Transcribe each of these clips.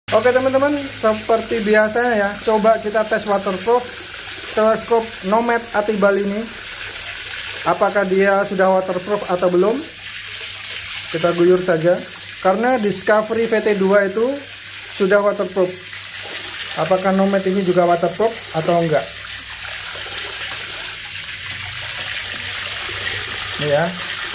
Oke teman-teman, seperti biasanya ya, coba kita tes waterproof teleskop Nomad Atibal ini. Apakah dia sudah waterproof atau belum? Kita guyur saja. Karena Discovery VT2 itu sudah waterproof. Apakah Nomad ini juga waterproof atau enggak? Ini ya.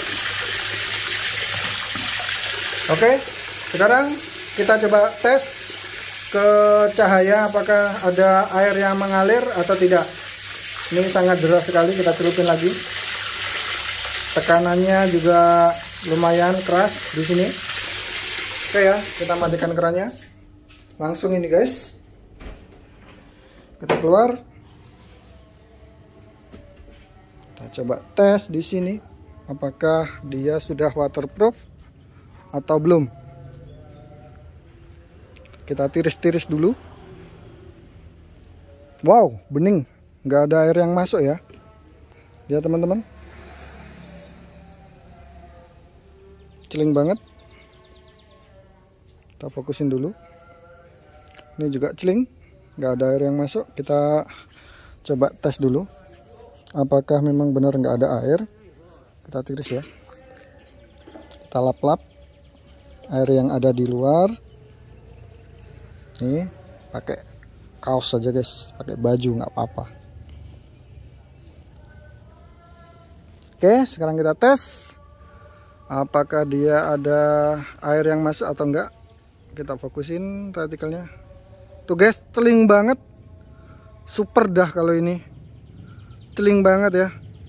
Oke, sekarang kita coba tes ke cahaya apakah ada air yang mengalir atau tidak. Ini sangat deras sekali, kita celupin lagi. Tekanannya juga lumayan keras di sini. Oke ya, kita matikan kerannya. Langsung ini guys. Kita keluar. Kita coba tes di sini apakah dia sudah waterproof atau belum. Kita tiris-tiris dulu. Wow, bening, nggak ada air yang masuk ya. Ya teman-teman, celing banget. Kita fokusin dulu. Ini juga celing, nggak ada air yang masuk. Kita coba tes dulu apakah memang benar nggak ada air. Kita tiris ya. Kita lap-lap air yang ada di luar. Nih, pakai kaos saja guys, pakai baju nggak apa-apa. Oke, sekarang kita tes apakah dia ada air yang masuk atau enggak. Kita fokusin retikelnya. Tuh guys, celing banget. Super dah kalau ini. Celing banget ya.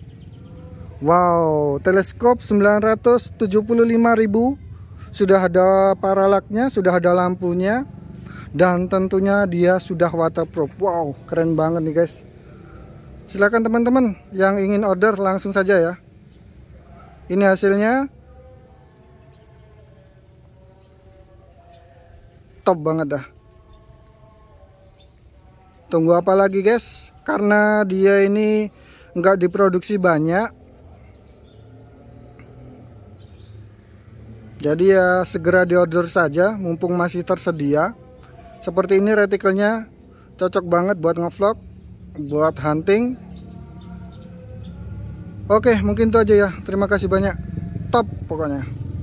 Wow, teleskop 975.000. Sudah ada paralaknya, sudah ada lampunya. Dan tentunya dia sudah waterproof. Wow, keren banget nih guys. Silakan teman-teman yang ingin order langsung saja ya. Ini hasilnya. Top banget dah. Tunggu apa lagi guys? Karena dia ini nggak diproduksi banyak. Jadi ya segera diorder saja mumpung masih tersedia. Seperti ini retikelnya, cocok banget buat ngevlog, buat hunting. Oke, mungkin itu aja ya. Terima kasih banyak. Top pokoknya.